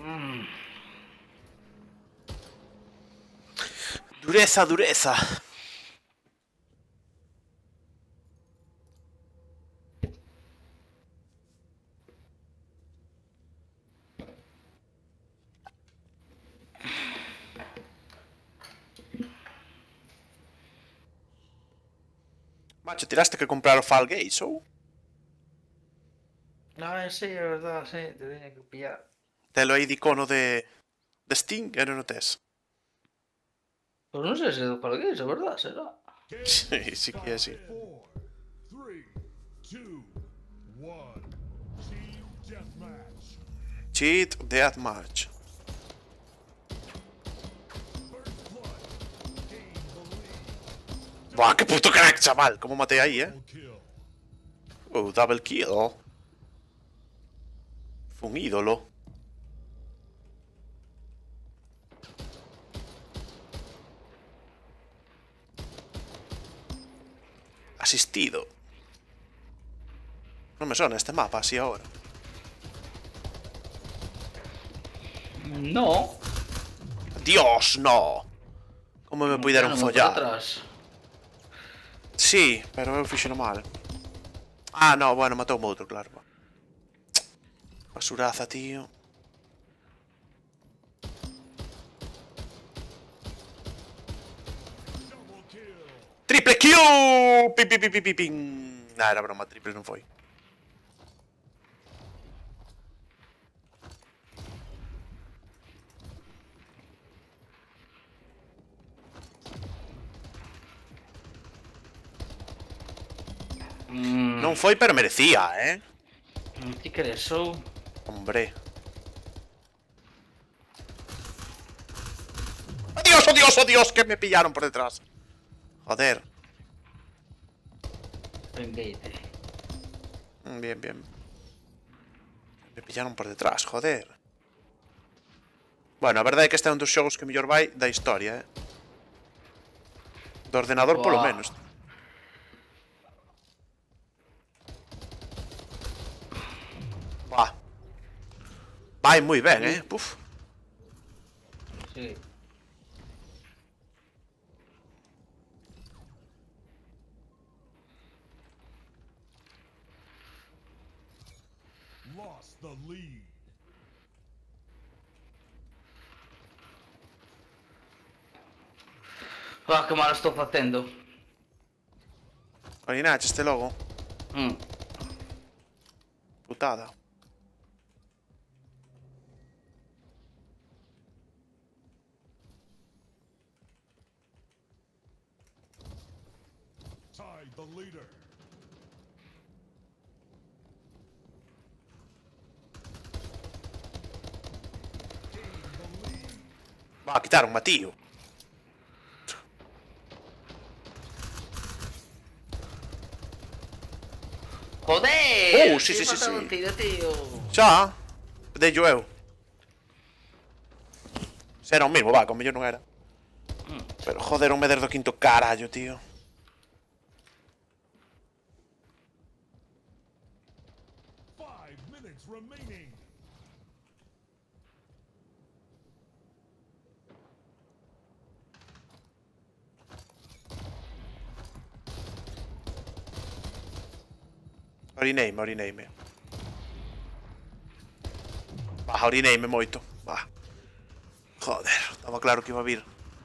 Dureza, dureza. Macho, tiraste que comprar o Fall Guys, ou? Ah, sí, é verdad, sí, te teña que pillar. Telo aí de icono de Steam e non o tes. Pois non sei se é do Palgués, é verdad, será. Sí, sí que é así. 4, 3, 2, 1. Team Deathmatch. Cheat Deathmatch. First blood. Gain the lead. Buah, que puto crack, chaval. Como matei aí, Double kill. Double kill. Fue un ídolo. Asistido. No me suena este mapa así ahora. No. Dios, no. Como me puderon follar? Sí, pero eu fixeno mal. Ah, no, bueno, matou o outro, claro. Basuraza, tío. Double kill. Triple Q! Pim, pim, pim, pim, pim, pim. Nah, era broma, triple non foi. Non foi, pero merecía, Ti crees sou? Hombre. ¡Adiós, oh Dios, oh Dios! Que me pillaron por detrás. Joder. Vengueite. Bien, bien. Me pillaron por detrás, joder. Bueno, a verdade é que este é un dos xogos que mellor vai da historia, Do ordenador polo Buah. menos. Buah. Vai moi ben, Puf. Sí. Lost the lead. Ah, que mal estou facendo. Orinache este logo. Putada. Tied the leader. Gain the lead. Va, quitaron, tío. Joder! Sí, sí, sí, sí. Tío. Xa. Dello eu. Se era o mismo, va, como yo non era. Pero joder, un meder do quinto carallo, tío. Five minutes remaining. Orineime. Va, orineime moito. Va. Joder, estaba claro que iba a vir.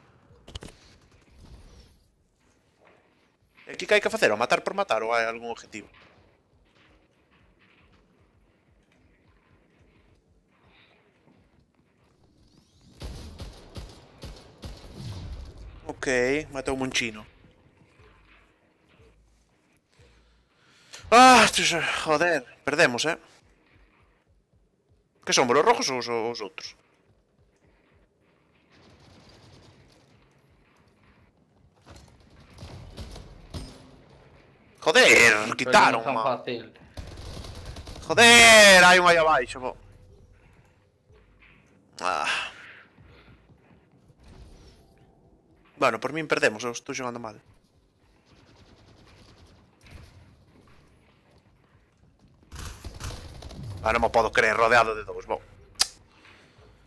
E aquí que hai que facer? O matar por matar ou hai algún objetivo? Ok, matou un chino. Ah, joder, perdemos, Que somos, os rojos ou os outros? Joder, quitaron, Tan man. fácil. Joder, hai un aí abaixo, bo. Bueno, por min perdemos, eu estou xogando mal. Non me podo creer, rodeado de dous, bo.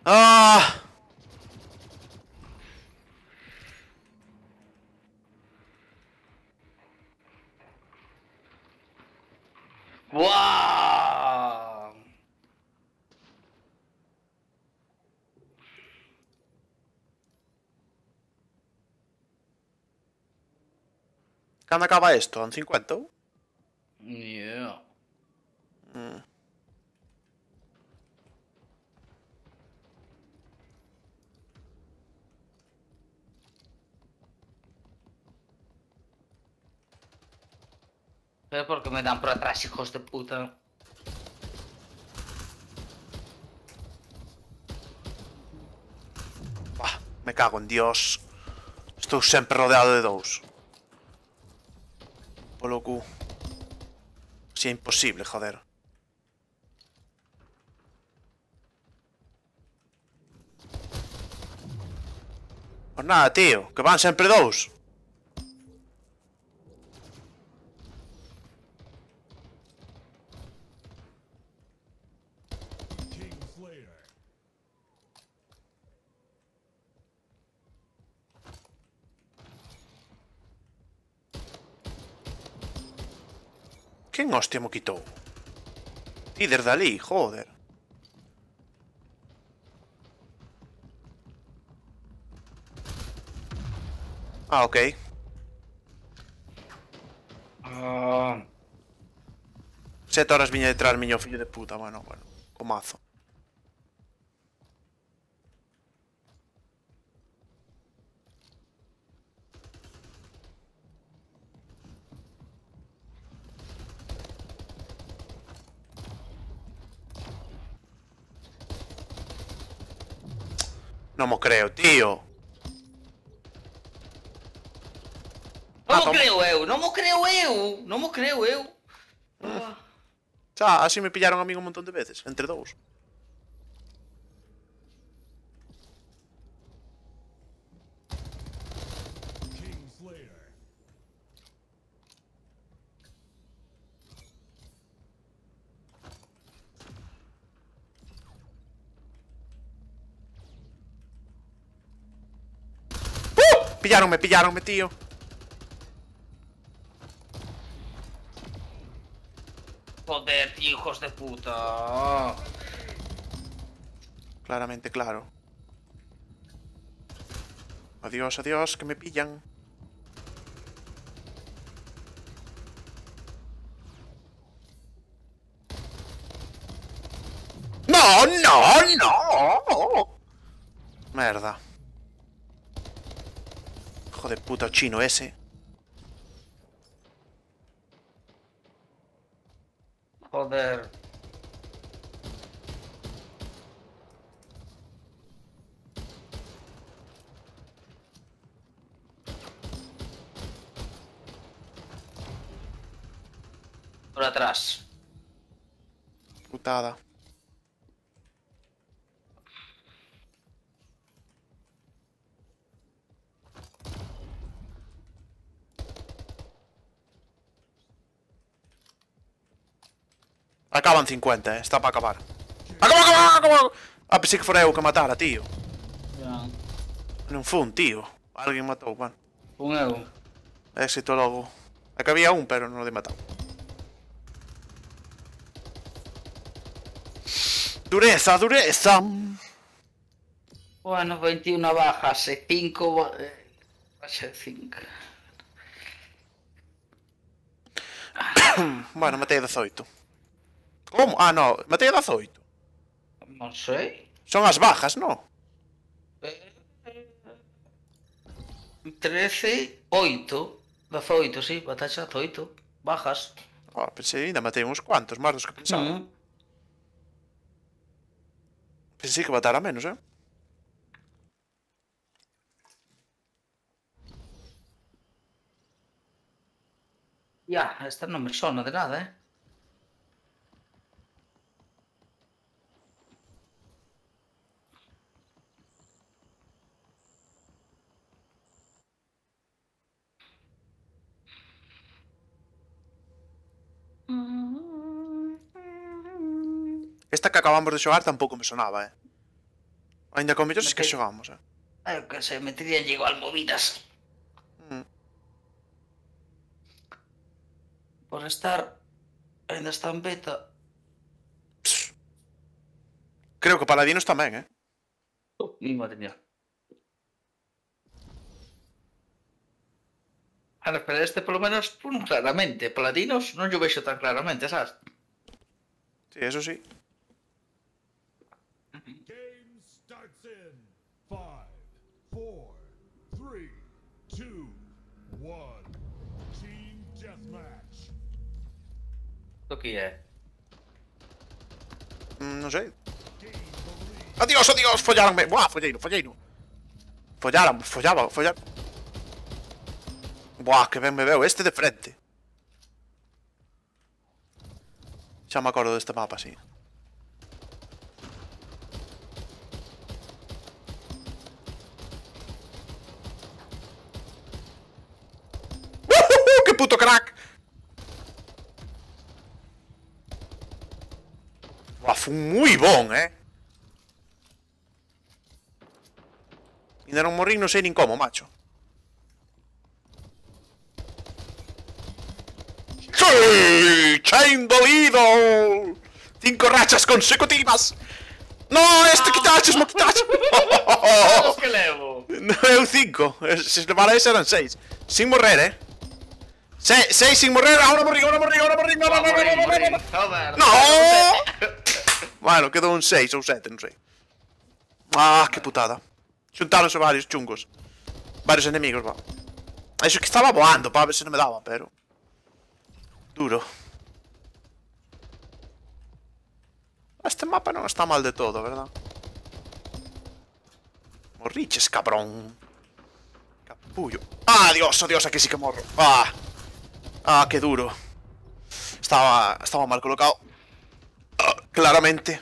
Ah! ¡Guau! Cando acaba esto? En 50? Yeah. ¿Pero por qué me dan por atrás, hijos de puta? Bah, me cago en Dios. Estou sempre rodeado de dous. Polo cu. Si é imposible, joder. Pues nada, tío, que van sempre dous. Kingslayer. Quen hostia mo quitou? Ti desde ali, joder. Ah, ok. Ah, 7 horas viña detrás miño fillo de puta, bueno, comazo. Non mo creo, tío. non Ah, mo toma. creo eu, non mo creo eu, non mo creo eu. Ah. Xa, así me pillaron a mí un montón de veces, entre dous. Kingslayer. Pillaronme, tío. Joder, tío, hijos de puta. Claramente, claro. Adiós, adiós, que me pillan. ¡No, no, no! Merda. Hijo de puta chino ese. Joder. Por atrás. Putada. Acaban 50, está para acabar. ¡Acaba! Ah, pensei que fora eu que matara, tío. Ya. Non fun, tío. Alguén matou, bueno. Un eu. Éxito logo. É que había un, pero non o de matar. Dureza, dureza. Bueno, 21 bajas, 5... Va a ser 5. Bueno, matei 18. Como? Ah, no, matei 18. Non sei. Son as bajas, no? 13, 8. 18, sí, batalla 18. Bajas. Ah, pensei, ainda matei uns cuantos, máis dos que pensaba. Mm. Pensei que matara menos, eh? Ya, esta non me sona de nada, eh. Esta que acabamos de xogar tampouco me sonaba, eh? Ainda con mellor si que xogamos, Eu que se metería igual movidas. Por estar... Ainda está en beta. Creo que Paladinos tamén, Madre mía. Ahora, pero este polo menos claramente. Paladinos non yo vexo tan claramente, sabes? Sí, eso sí. Game starts in 5, 4, 3, 2, 1. Team deathmatch. Isto que é? Non sei. Gain the lead. Adiós, adiós, follaronme. Buah, folleiro. Follar. Buah, que ben me veo este de frente. Xa me acordo deste mapa, sí. ¡Que puto crack! Buah, fue moi bon, Ainda non morrín, non sei nin como, macho. ¡Sí! ¡Chain dolido! 5 rachas consecutivas. No, este quitaches, mo quitaches. Os que levo. No, eu 5. Se levara ese eran 6. Sin morrer, 6 sin morrer, ahora morrí. No. Joder. No. Bueno, quedou un 6 ou 7, non sei. Ah, que putada. Xuntáronse varios chungos. Varios enemigos, va. Eso que estaba voando para ver se non me daba, pero... Duro. Este mapa non está mal de todo, verdad? Morriches, cabrón. Capullo. Ah, Dios, aquí sí que morro. Ah, qué duro. Estaba mal colocado. Claramente.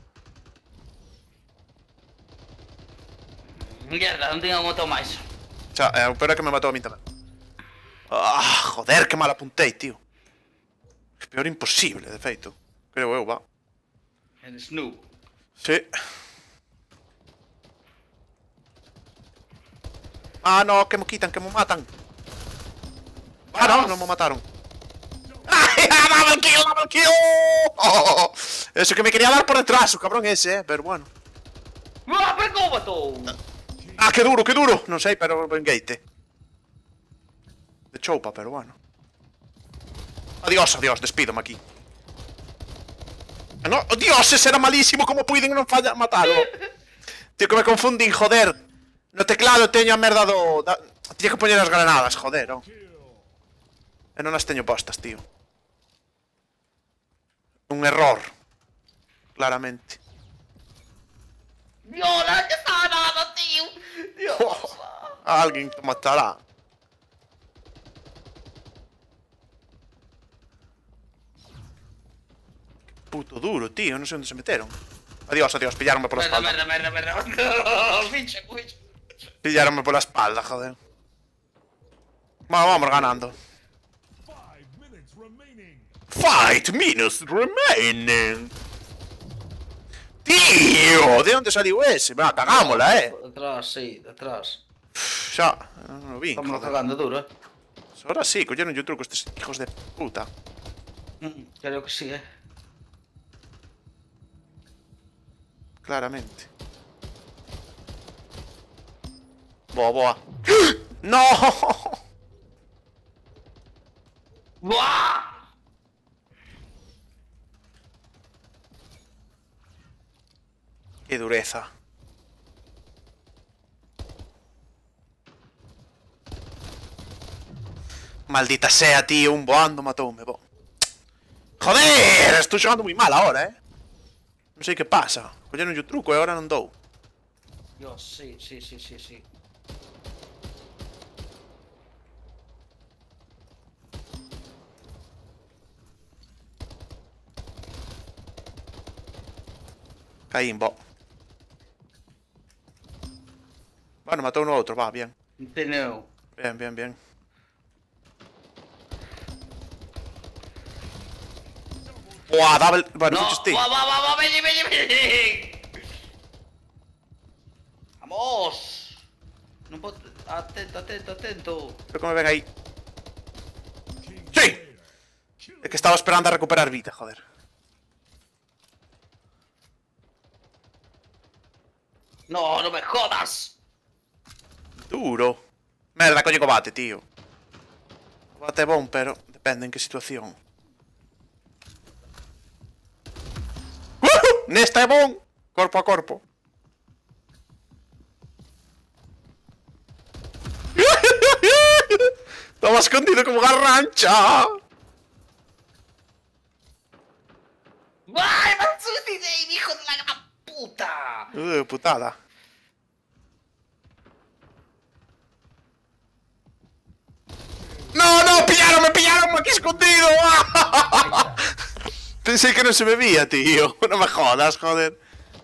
Mierda, non teño moto máis. Xa, pero é que me matou a mí tamén. Ah, joder, que mal apuntei, tío. Peor imposible, de feito. Creo eu, va. En Snoop. Sí. Ah, no, que me quitan, que me matan. Ah, no, non me mataron. ¡Ay, double kill! Oh, eso que me quería dar por detrás, o cabrón ese, pero bueno. Ah, pero como matou? Ah, que duro! Non sei, pero ben gate. De choupa, pero bueno. Adiós, despídome aquí. No, Dios, ese era malísimo, como puiden non falla matarlo? Tío, que me confundín, joder. No teclado teño a merda do... Tiña que poñer as granadas, joder, oh. E non as teño postas, tío. Un error. Claramente. Dios, non estaba nada, tío. Dios. Alguén te matará. Puto duro, tío, non sei onde se meteron. Adiós, pillaronme pola espalda. Merda. Pinche. Pillaronme pola espalda, joder. Bueno, vamos ganando. 5 minutes remaining. 5 minutes remaining. Tío, de onde saliu ese? Va, cagámola, Detrás, sí, detrás. Xa, non o vin, Estamos joder. cagando duro, Ahora sí, colleron yo truco estes hijos de puta. Creo que sí, Claramente. Boa. ¡No! ¡Buah! Qué dureza. Maldita sea, tío, un boando matoume, bo. Joder, estou xogando moi mal ahora, Non sei que pasa. Colleron o truco e agora non dou. Dios, sí. Caín, bo. Bueno, matou no outro, va, bien. Teneu. Bien. Buah, double... Bueno, No, fuches ti. va, vení. Vamos! Non pot... Atento, atento, atento. Creo que me ven aí. ¡Sí! Es que estaba esperando a recuperar vida, joder. No, non me jodas! Duro. Merda, coño combate, tío. O combate é bon, pero depende en que situación. Nesta é bon. Corpo a corpo. Estaba escondido como garrancha. ¡Ay, me suicidé, hijo de la gran puta! Putada. No, no, pillaronme aquí escondido. Pensé que no se me veía, tío. No me jodas, joder.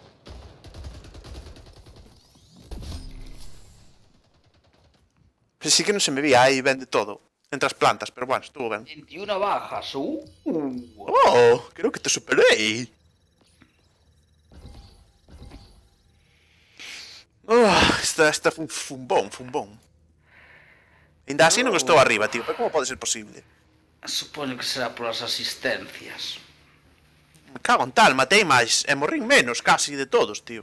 Pensé que no se me veía ahí, vende todo. Entre as plantas, pero bueno, estuvo ben. 21 bajas. Oh, creo que te superei. Esta fun bon. Ainda así non estou arriba, tío. Pero como pode ser posible? Supoño que será polas asistencias. Me cago en tal, matei máis e morrín menos casi de todos, tío.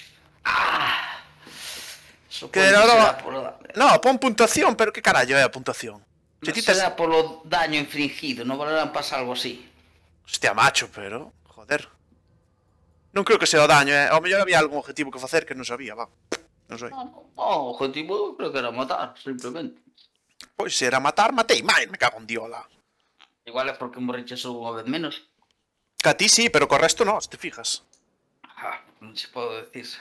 Supoño Que que era será lo... polo... No, pon puntuación, pero que carallo é a puntuación? Se ti tes... Será polo daño infringido, non valerán pasar algo así. Hostia, macho, pero... Joder. Non creo que sea o daño, Ao mellor había algún objetivo que facer que non sabía, va. Non sei. No, o objetivo creo que era matar, simplemente. Pois se era matar, matei máis, me cago en diola. Igual é porque morriches unha vez menos. Que a ti sí, pero co resto no, se te fijas. Non se podo decirse.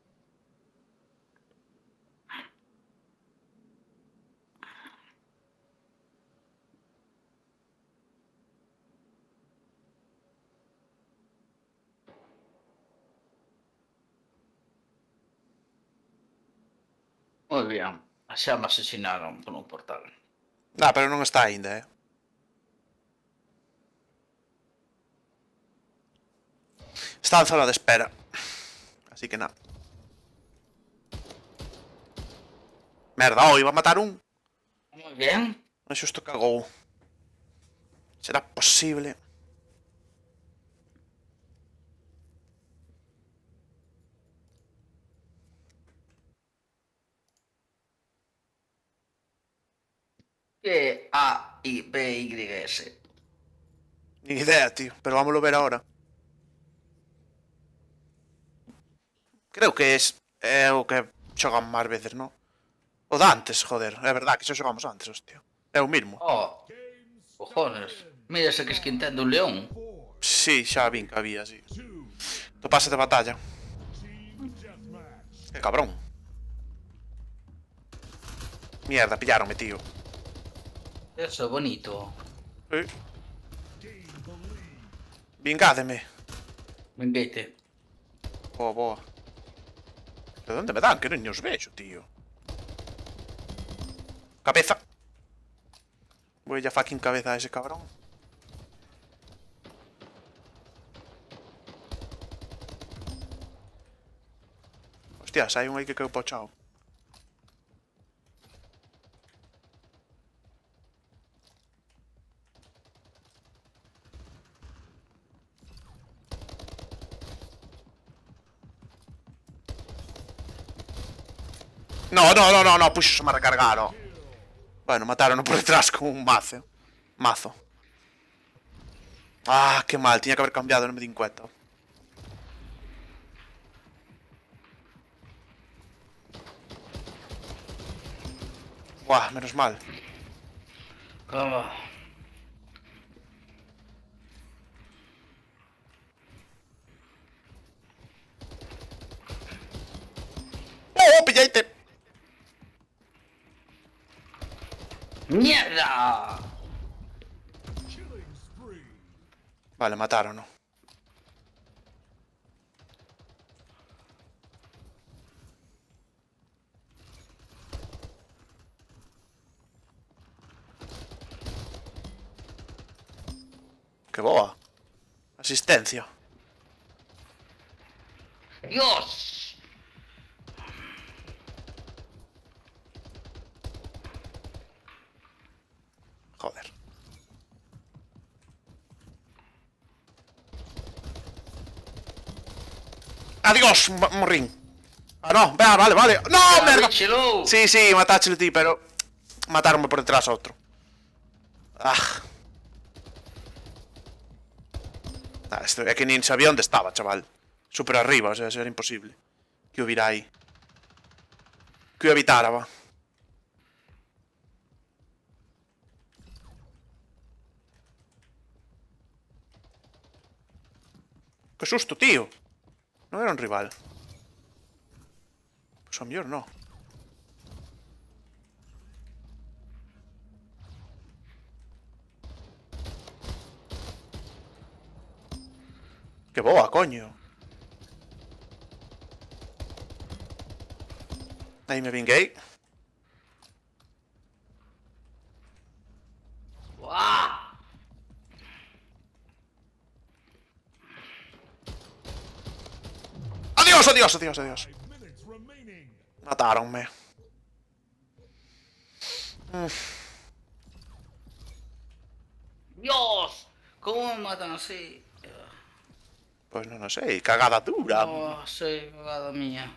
Moi bien. Xa me asesinaron por un portal. Pero non está aínda, Está en zona de espera. Así que nada. Merda, iba a matar un. Moi bien. Eso isto cagou. Será posible. Que A, I, B, Y, S. Ni idea, tío. Pero vámoslo ver ahora. Creo que é o que xogan máis veces, non? O de antes, joder. É verdad que xa xogamos antes, hostia. É o mismo. Oh, cojones. Mira ese que esquintando un león. Sí, xa vin que había, sí. Topase de batalla. Que cabrón. Mierda, pillaronme, tío. Eso é bonito. Vingádeme. Vengueite. Boa, boa. ¿De dónde me dan? Que non os vexo, tío. Cabeza. Voy a fucking cabeza a ese cabrón. Hostias, hai un aí que quedou pochao. No, puxo, se me recargaron. Bueno, mataron por detrás con un mazo. Mazo. Qué mal, tenía que haber cambiado, non me di cuenta. Buah, menos mal. Como? Pillaite. ¡Mierda! Vale, mataron, ¿no? ¡Qué boa! Asistencia. ¡Dios! Adiós, morrín. Ah, no, vale, vale. ¡No, merda! Bichelo. Sí, sí, matáchelo ti, pero... Mataronme por detrás a outro. Ah. Esto é que nin sabía onde estaba, chaval. Super arriba, o sea, eso era imposible. Que o vira aí. Que o evitara, va. Que susto, tío. Non era un rival. Pois a mellor no. Que boa, coño. Aí me vinguei. ¡Buah! Adiós, adiós, adiós, adiós. 5 minutes remaining. Mataronme. ¡Dios! ¿Cómo me matan así? Pois non o sei, cagada dura. Oh, sí, cagada mía.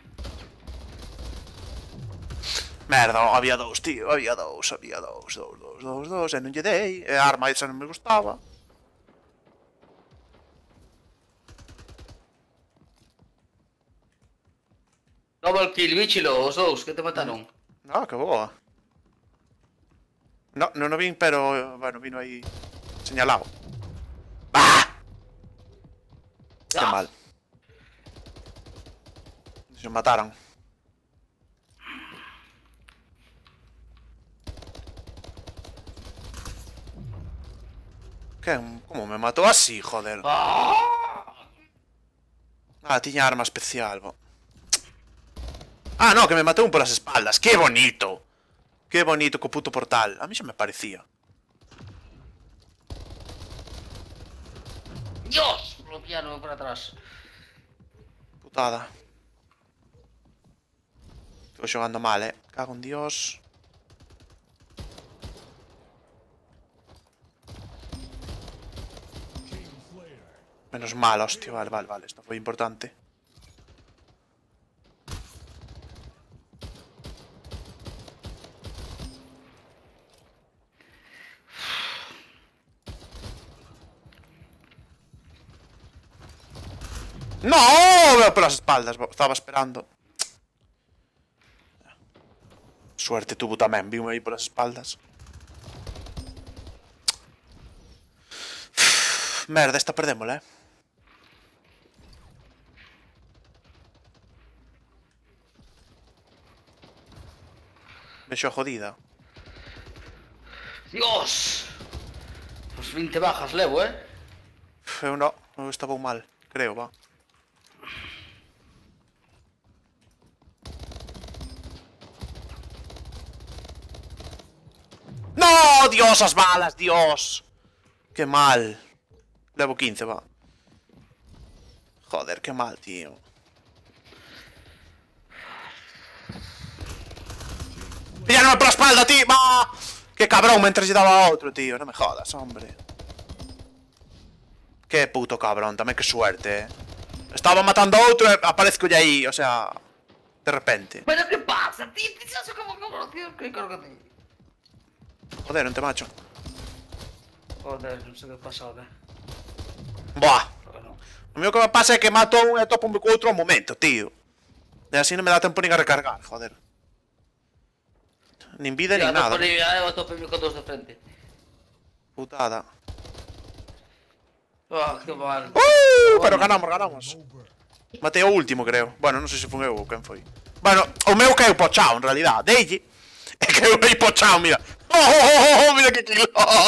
Merda, había dous, tío, había dous, e non lle dei. E a arma esa non me gustaba. Double kill, bichilo, os dous, que te mataron. Ah, que boa. No, non o vin, pero, bueno, vino aí señalado. ¡Ah! Que Ah. mal. Se mataron. Que? Como me matou así, joder? Ah, tiña arma especial, bo. Ah, no, que me matou un polas espaldas. ¡Qué bonito! ¡Qué bonito co puto portal! A mí xa me parecía. ¡Dios! Bloquearon por atrás. Putada. Estou xogando mal, Cago en Dios. Menos mal, hostia. Vale, vale, vale. Esto foi importante. ¡No! Veo polas espaldas. Estaba esperando. Suerte tuvo tamén. Vime aí polas espaldas. Merda, esta perdémola, Vexo jodida. ¡Dios! Pues 20 bajas levo, Eu no, eu estaba mal. Creo, va. ¡No! ¡Dios, as balas! ¡Dios! ¡Qué mal! Levo 15, va. Joder, qué mal, tío. ¡Pilláronme por la espalda, tío! ¡Va! ¡Qué cabrón! Mientras lle daba a otro, tío. No me jodas, hombre. Qué puto cabrón. Tamén que suerte, Estaba matando a outro e aparezco aí, o sea... De repente. ¿Pero qué pasa, tío? ¿Te sabes cómo tío? ¿Qué carga te? Joder, non te macho. Joder, no sé qué pasa ahora. Buah. Bueno. O mío que me pasa é que mato a un e topo co outro ao momento, tío. E así non me dá tempo nin a recargar, joder. Nin vida nin nada. Ya tope con dos de frente. Putada. Ah, qué mal. Pero ganamos. Over. Matei o último, creo. Bueno, non sei se foi eu ou quen foi. Bueno, o meu caiu po chao, en realidad. Delle. E caiu aí po chao, mira. Mira que kill.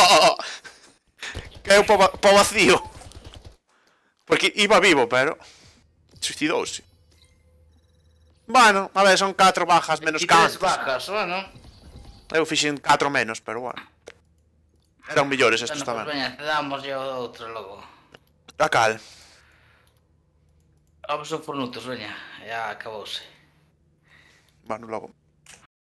Caiu po vacío. Porque iba vivo, pero... Suicidouse. Bueno, a ver, son 4 bajas menos Y que 3 antes. bajas, bueno. Eu fixen 4 menos, pero bueno. Eran mellores estos Bueno, pues tamén. veña, te damos ya outro logo. A cal. Vamos a fornutos, veña. Ya acabouse. Bueno, logo.